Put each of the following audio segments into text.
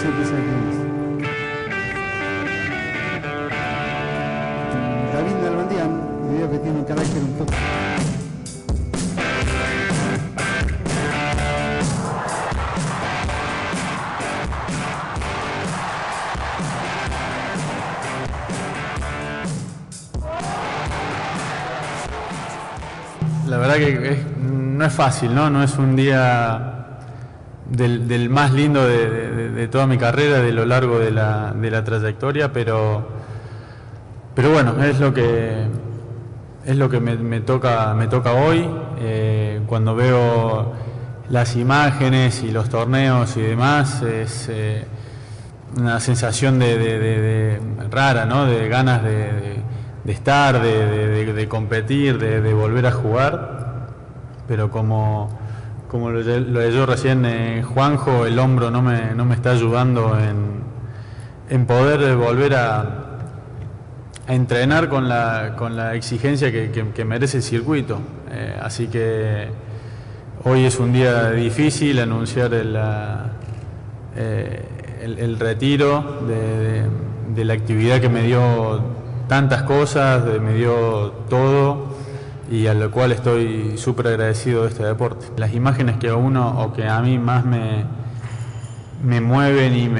Vicente Sáenz. David Nalbandián, veo que tiene un carácter un poco... La verdad que no es fácil, ¿no? No es un día del más lindo de toda mi carrera, de lo largo de la trayectoria, pero bueno, es lo que me toca hoy. Cuando veo las imágenes y los torneos y demás, es una sensación rara, ¿no? De ganas de estar, de competir, de volver a jugar, pero como lo leyó recién Juanjo, el hombro no me está ayudando en poder volver a entrenar con la exigencia que merece el circuito. Así que hoy es un día difícil anunciar el retiro de la actividad que me dio tantas cosas, me dio todo, y a lo cual estoy súper agradecido de este deporte. Las imágenes que a uno, o que a mí más me mueven y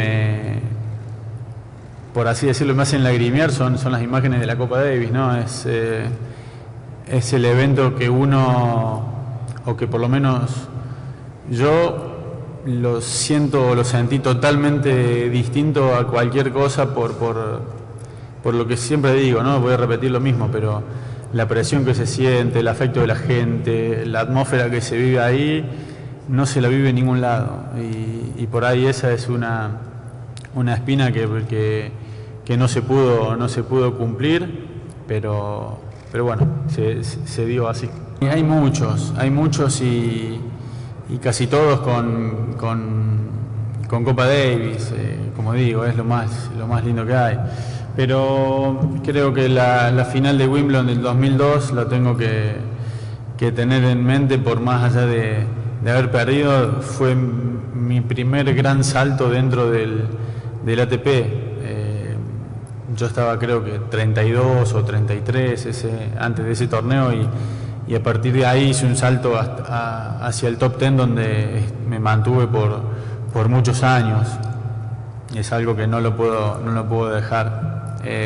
por así decirlo, me hacen lagrimear, son las imágenes de la Copa Davis, ¿no? Es el evento que uno, o que por lo menos yo lo sentí totalmente distinto a cualquier cosa por lo que siempre digo, ¿no? Voy a repetir lo mismo, pero la presión que se siente, el afecto de la gente, la atmósfera que se vive ahí, no se la vive en ningún lado. Y por ahí esa es una espina que no se pudo cumplir, pero bueno, se dio así. Y hay muchos y casi todos con Copa Davis, como digo, es lo más lindo que hay. Pero creo que la final de Wimbledon del 2002 la tengo que tener en mente, por más allá de haber perdido. Fue mi primer gran salto dentro del ATP. Yo estaba, creo que 32 o 33 antes de ese torneo, y a partir de ahí hice un salto hacia el top 10, donde me mantuve por muchos años. Es algo que no lo puedo dejar.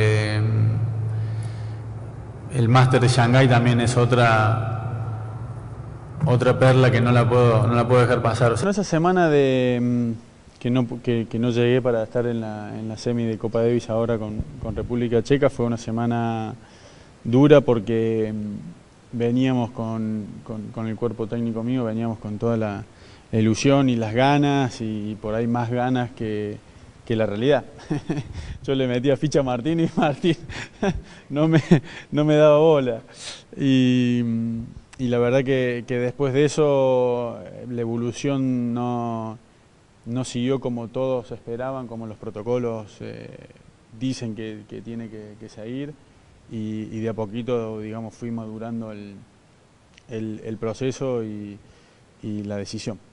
El Máster de Shanghái también es otra perla que no la puedo dejar pasar. O sea, esa semana que no llegué para estar en la semi de Copa Davis ahora con República Checa fue una semana dura, porque veníamos con el cuerpo técnico mío, veníamos con toda la ilusión y las ganas, y por ahí más ganas que la realidad. Yo le metía ficha a Martín y Martín no me daba bola. Y la verdad que después de eso la evolución no siguió como todos esperaban, como los protocolos dicen que tiene que seguir, y de a poquito, digamos, fui madurando el proceso y la decisión.